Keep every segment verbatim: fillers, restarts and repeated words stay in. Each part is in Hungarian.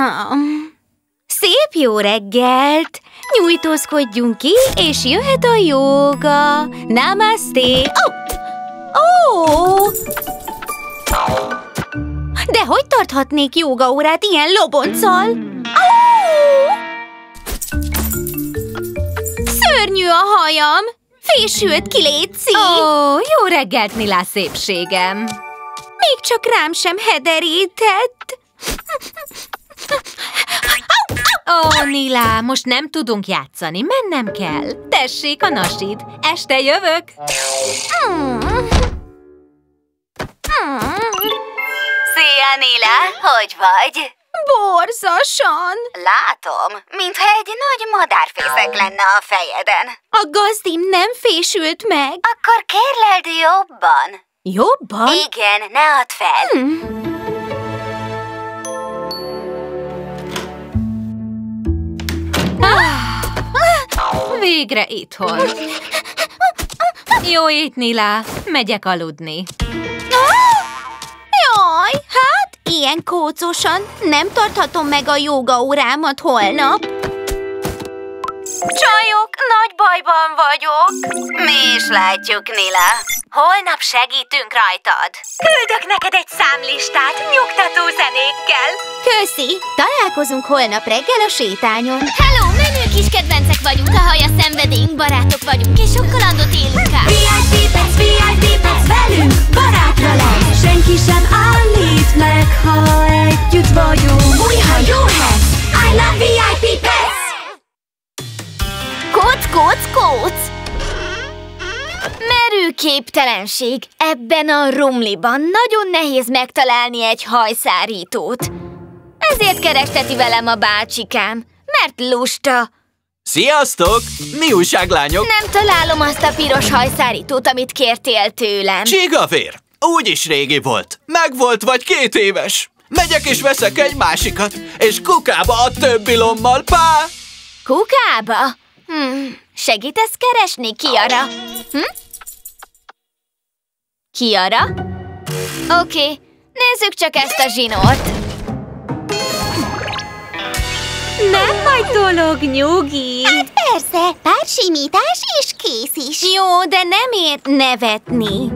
Szép jó reggelt! Nyújtózkodjunk ki, és jöhet a jóga! Namaste! Ó! Oh! Oh! De hogy tarthatnék jógaórát ilyen lobonccal? Oh! Szörnyű a hajam! Fésült ki, létszi! Ó, oh, jó reggelt, Nila szépségem! Még csak rám sem hederített! Ó, oh, Nila, most nem tudunk játszani, mennem kell. Tessék a nasid, este jövök. Mm. Mm. Szia, Nila, hogy vagy? Borzasan! Látom, mintha egy nagy madárfészek lenne a fejeden. A gazdim nem fésült meg. Akkor kérleld jobban. Jobban? Igen, ne add fel. Hmm. Ah, végre itthon. Jó ét, Nila, megyek aludni. Jaj, hát ilyen kócosan nem tarthatom meg a jógaórámat holnap. Csajok, nagy bajban vagyok. Mi is látjuk, Nila. Holnap segítünk rajtad. Küldök neked egy számlistát nyugtató zenékkel. Köszi, találkozunk holnap reggel a sétányon. Hello, menő kis kedvencek vagyunk, a haja szenvedélyünk, barátok vagyunk, és sok kalandot élünk át. vé i pé Pets, vé i pé Pets velünk, barátra lesz. Senki sem állít meg, ha együtt vagyunk. Új, ha jó hely, I love vé i pé Pets! Kóc, kóc, kóc! Merő képtelenség. Ebben a rumliban nagyon nehéz megtalálni egy hajszárítót. Ezért keresteti velem a bácsikám, mert lusta. Sziasztok! Mi újság, lányok? Nem találom azt a piros hajszárítót, amit kértél tőlem. Csigavér! Úgyis régi volt. Megvolt vagy két éves. Megyek és veszek egy másikat, és kukába a többi lommal, pá! Kukába? Hm, segítesz keresni, Kiara? Hm? Kiara? Oké, okay, nézzük csak ezt a zsinort. Nem nagy dolog, nyugi. Hát persze, pár simítás és kész is. Jó, de nem ért nevetni.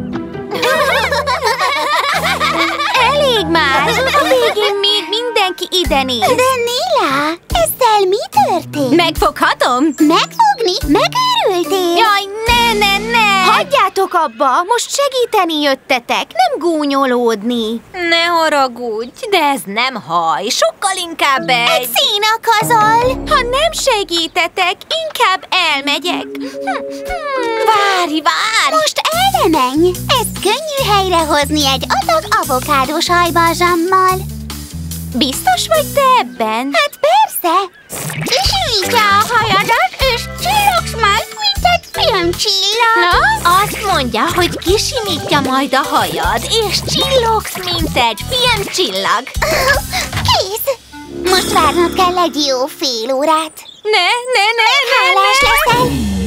Elég már! A végén még mindenki ide néz. De Nila, ezzel mi történt? Megfoghatom? Megfogni? Megőrültél? Jaj, ne, ne, ne! Hagyjátok abba! Most segíteni jöttetek, nem gúnyolódni. Ne haragudj, de ez nem haj, sokkal inkább egy... Egy színakazal! Ha nem segítetek, inkább elmegyek. Várj, várj! Most el ne menj! Ez könnyű helyrehozni egy adag avokádós hajbalzsammal. Biztos vagy te ebben? Hát persze! Kisimítja a hajadat, és csillogsz majd, mint egy filmcsillag. Na? Azt mondja, hogy kisimítja majd a hajad, és csillogsz, mint egy filmcsillag. Kész! Most várnod kell egy jó fél órát. Ne, ne, ne, ne, Hálás ne! leszel!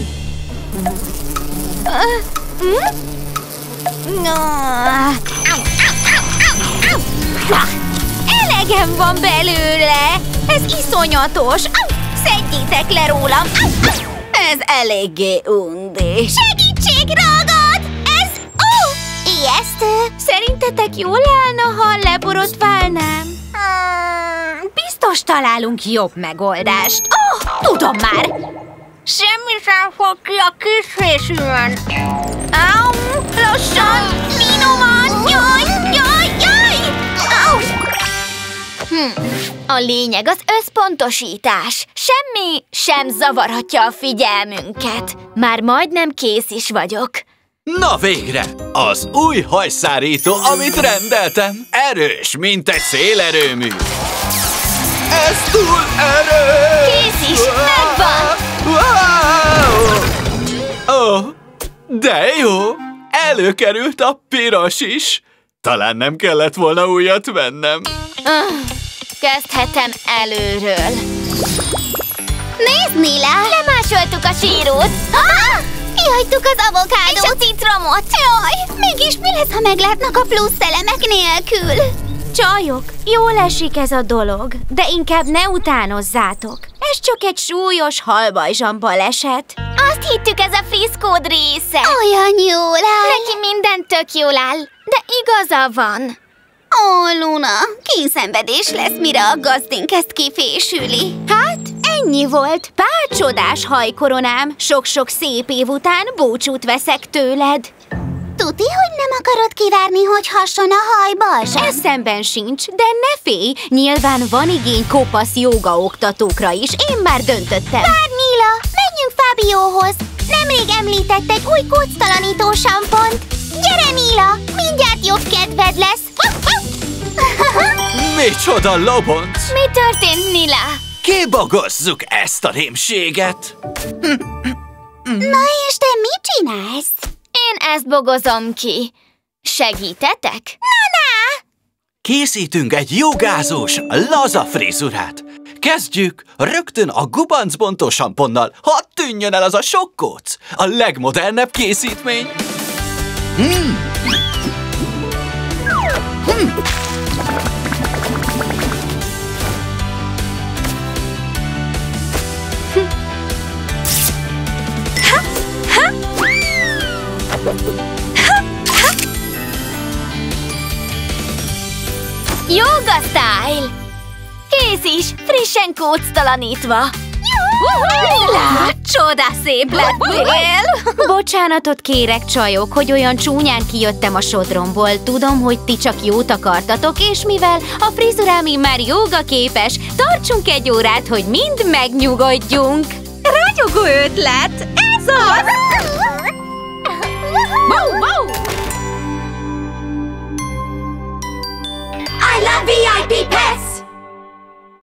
Uh, hm? No. Elegem van belőle! Ez iszonyatos! Szedjétek le rólam! Ez eléggé undi. Segítség, ragad! Ez... Ó! Ijesztő! Szerintetek jól állna, ha leborotválnám? Hmm, biztos találunk jobb megoldást. Oh, tudom már! Semmi sem fog ki a kis fésűn. Áú, lassan, finoman, jaj, jaj, jaj! Áú! Hm. A lényeg az összpontosítás. Semmi sem zavarhatja a figyelmünket. Már majdnem kész is vagyok. Na végre! Az új hajszárító, amit rendeltem. Erős, mint egy szélerőmű. Ez túl erős! Kész is, megvan! Ó, oh, de jó! Előkerült a piros is. Talán nem kellett volna újat vennem. Uh, kezdhetem előről. Nézd, Nila! Lemásoltuk a sírót! Ah! Kihagytuk az avokádót! És a citromot! Jaj! Mégis mi lesz, ha meglátnak a plusz elemek nélkül? Csajok, jól esik ez a dolog, de inkább ne utánozzátok. Ez csak egy súlyos halbajzsan baleset. Azt hittük, ez a friszkód része. Olyan jól áll. Neki minden tök jól áll, de igaza van. Ó, Luna, kényszenvedés lesz, mire a gazdink ezt kifésüli. Hát, ennyi volt. Pár csodás hajkoronám. Sok-sok szép év után búcsút veszek tőled. Tuti, hogy nem akarod kivárni, hogy hasson a hajbalzsam? Eszemben sincs, de ne félj, nyilván van igény kopasz jóga oktatókra is, én már döntöttem. Várj, Nila, menjünk Fábióhoz. Nemrég említett egy új kóctalanító sampont. Gyere, Nila, mindjárt jobb kedved lesz. Micsoda lobonc! Mi történt, Nila? Kibogozzuk ezt a rémséget! Na és te mit csinálsz? Én ezt bogozom ki. Segítetek? Készítünk egy jogázós, laza frizurát. Kezdjük rögtön a gubancbontó samponnal, hadd tűnjön el az a sok kóc. A legmodernebb készítmény. Hmm. Hmm. Yoga style! Kész is, frissen kóctalanítva. Lila, csoda szép lettél! Bocsánatot kérek, csajok, hogy olyan csúnyán kijöttem a sodromból. Tudom, hogy ti csak jót akartatok, és mivel a frizurám már jóga képes, tartsunk egy órát, hogy mind megnyugodjunk. Ragyogó ötlet! Ez az!